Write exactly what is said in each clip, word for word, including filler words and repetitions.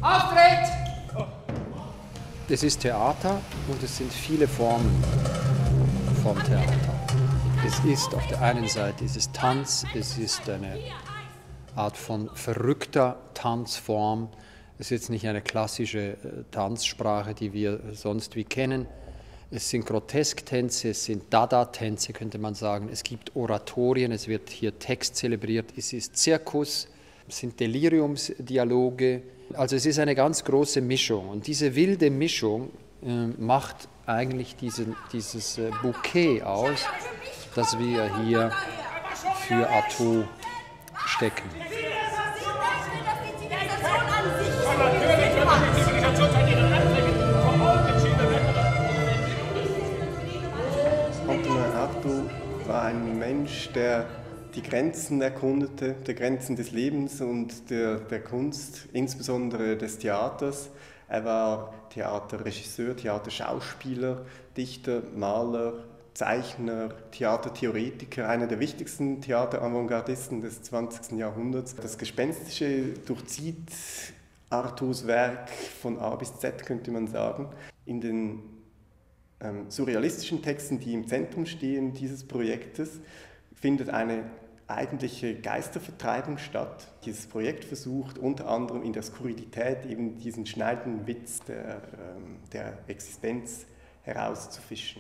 Auftritt! Es ist Theater und es sind viele Formen vom Theater. Es ist auf der einen Seite ist es Tanz, es ist eine Art von verrückter Tanzform. Es ist jetzt nicht eine klassische Tanzsprache, die wir sonst wie kennen. Es sind Grotesktänze, es sind Dada-Tänze, könnte man sagen. Es gibt Oratorien, es wird hier Text zelebriert. Es ist Zirkus, es sind Deliriumsdialoge. Also es ist eine ganz große Mischung. Und diese wilde Mischung äh, macht eigentlich diesen, dieses äh, Bouquet aus, das wir hier für Artaud stecken. Antonin Artaud war ein Mensch, der die Grenzen erkundete, die Grenzen des Lebens und der, der Kunst, insbesondere des Theaters. Er war Theaterregisseur, Theaterschauspieler, Dichter, Maler, Zeichner, Theatertheoretiker, einer der wichtigsten Theateravantgardisten des zwanzigsten Jahrhunderts. Das Gespenstische durchzieht Artauds Werk von A bis Z, könnte man sagen. In den ähm, surrealistischen Texten, die im Zentrum stehen dieses Projektes, findet eine eigentliche Geistervertreibung statt. Dieses Projekt versucht unter anderem in der Skurrilität eben diesen schneidenden Witz der, ähm, der Existenz herauszufischen.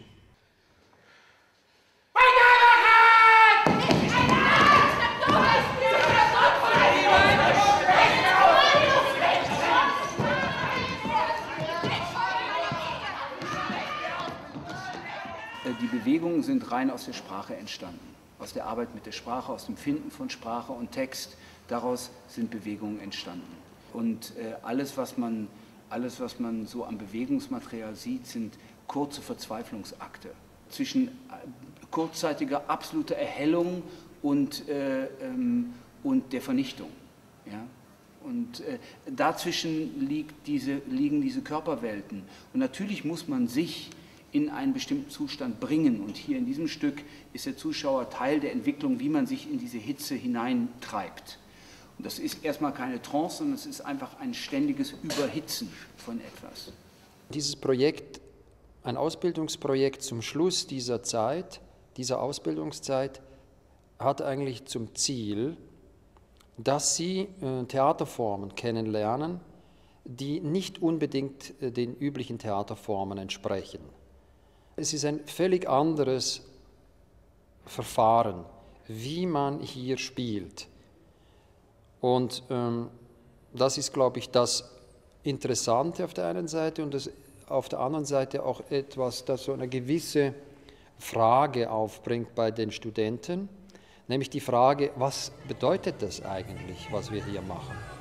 Die Bewegungen sind rein aus der Sprache entstanden, aus der Arbeit mit der Sprache, aus dem Finden von Sprache und Text. Daraus sind Bewegungen entstanden. Und äh, alles, was man, alles, was man so am Bewegungsmaterial sieht, sind kurze Verzweiflungsakte zwischen äh, kurzzeitiger absoluter Erhellung und, äh, ähm, und der Vernichtung. Ja? Und äh, dazwischen liegt diese, liegen diese Körperwelten. Und natürlich muss man sich in einen bestimmten Zustand bringen. Und hier in diesem Stück ist der Zuschauer Teil der Entwicklung, wie man sich in diese Hitze hineintreibt. Und das ist erstmal keine Trance, sondern es ist einfach ein ständiges Überhitzen von etwas. Dieses Projekt, ein Ausbildungsprojekt zum Schluss dieser Zeit, dieser Ausbildungszeit, hat eigentlich zum Ziel, dass Sie äh, Theaterformen kennenlernen, die nicht unbedingt äh, den üblichen Theaterformen entsprechen. Es ist ein völlig anderes Verfahren, wie man hier spielt. Und ähm, das ist, glaube ich, das Interessante auf der einen Seite und das, auf der anderen Seite auch etwas, das so eine gewisse Frage aufbringt bei den Studenten, nämlich die Frage, was bedeutet das eigentlich, was wir hier machen?